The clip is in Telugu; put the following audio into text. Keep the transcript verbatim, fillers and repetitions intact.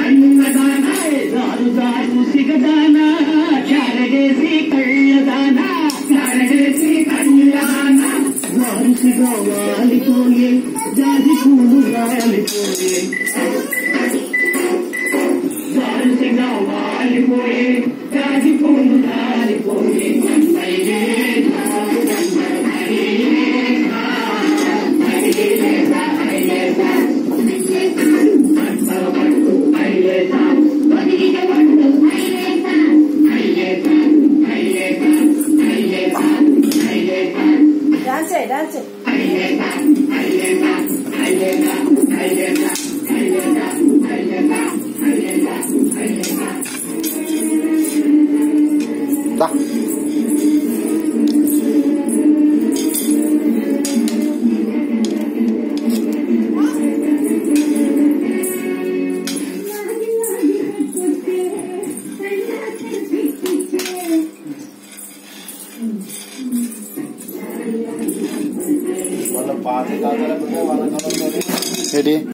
కన్నదానా దారు దారు సిగదానా చారడేసి కళ్ళదానా చారడేసి కళ్ళదానా వారిసిగా వాలిపోయే జాజి పూలు వాలిపోయే వారిసిగా వాలిపోయే జాజి పూలు వాలిపోయే Dance, dance. Da. వాళ్ళ పాత కాదలకుంటే వాళ్ళ ఏంటి